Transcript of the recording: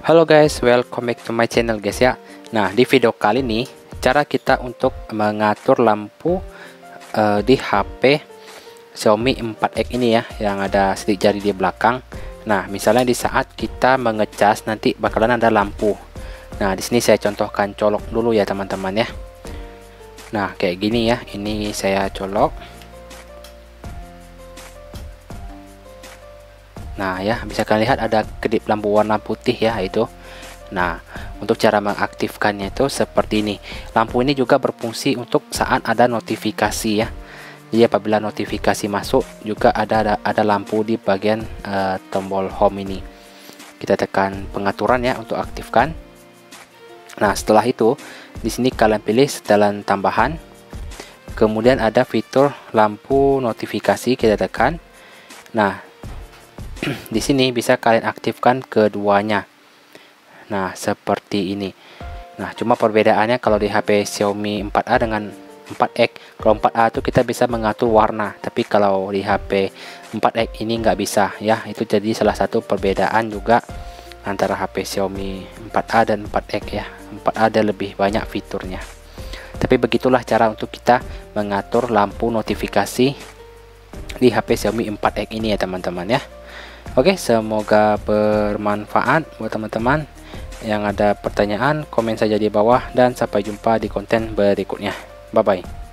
Halo guys, welcome back to my channel guys ya. Nah, di video kali ini cara kita untuk mengatur lampu di HP Xiaomi 4X ini ya, yang ada sidik jari di belakang. Nah, misalnya di saat kita mengecas nanti bakalan ada lampu. Nah, di sini saya contohkan colok dulu ya teman-teman ya. Nah, kayak gini ya. Ini saya colok. Nah ya, bisa kalian lihat ada kedip lampu warna putih ya itu. Nah, untuk cara mengaktifkannya itu seperti ini. Lampu ini juga berfungsi untuk saat ada notifikasi ya. Jadi apabila notifikasi masuk juga ada lampu di bagian tombol home ini. Kita tekan pengaturan ya untuk aktifkan. Nah, setelah itu di sini kalian pilih setelan tambahan. Kemudian ada fitur lampu notifikasi, kita tekan. Nah, di sini bisa kalian aktifkan keduanya. Nah, seperti ini. Nah, cuma perbedaannya kalau di HP Xiaomi 4A dengan 4X. Kalau 4A itu kita bisa mengatur warna, tapi kalau di HP 4X ini nggak bisa ya. Itu jadi salah satu perbedaan juga antara HP Xiaomi 4A dan 4X ya. 4A ada lebih banyak fiturnya. Tapi begitulah cara untuk kita mengatur lampu notifikasi di HP Xiaomi 4X ini ya teman-teman ya. Oke, semoga bermanfaat buat teman-teman. Yang ada pertanyaan, komen saja di bawah, dan sampai jumpa di konten berikutnya. Bye bye.